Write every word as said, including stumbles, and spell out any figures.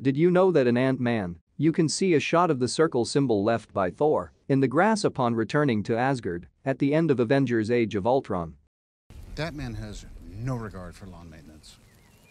Did you know that in Ant-Man, you can see a shot of the circle symbol left by Thor in the grass upon returning to Asgard at the end of Avengers Age of Ultron? That man has no regard for lawn maintenance.